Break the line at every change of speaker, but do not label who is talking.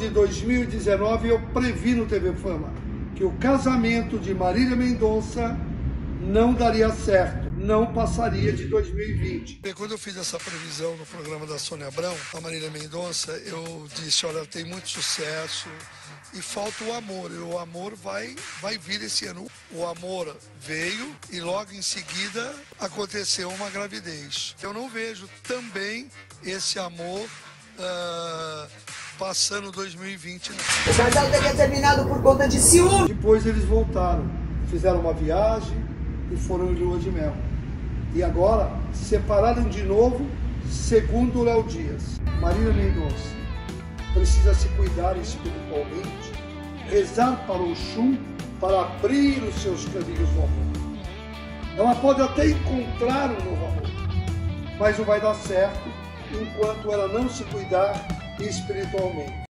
2019 eu previ no TV Fama que o casamento de Marília Mendonça não daria certo, não passaria de 2020.
E quando eu fiz essa previsão no programa da Sônia Abrão, a Marília Mendonça, eu disse, olha, tem muito sucesso e falta o amor. E o amor vai vir esse ano. O amor veio e logo em seguida aconteceu uma gravidez. Eu não vejo também esse amor passando 2020. Não.
O casal teria terminado por conta de ciúme.
Depois eles voltaram, fizeram uma viagem e foram em lua de mel. E agora se separaram de novo, segundo o Léo Dias. Marília Mendonça precisa se cuidar espiritualmente, rezar para o Oxum para abrir os seus caminhos no amor. Ela pode até encontrar um novo amor, mas não vai dar certo enquanto ela não se cuidar espiritualmente.